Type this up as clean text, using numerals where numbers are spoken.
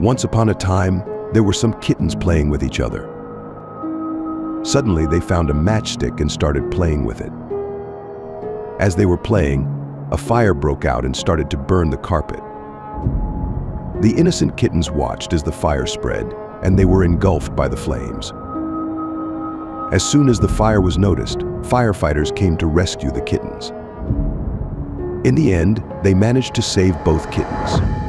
Once upon a time, there were some kittens playing with each other. Suddenly, they found a matchstick and started playing with it. As they were playing, a fire broke out and started to burn the carpet. The innocent kittens watched as the fire spread, and they were engulfed by the flames. As soon as the fire was noticed, firefighters came to rescue the kittens. In the end, they managed to save both kittens.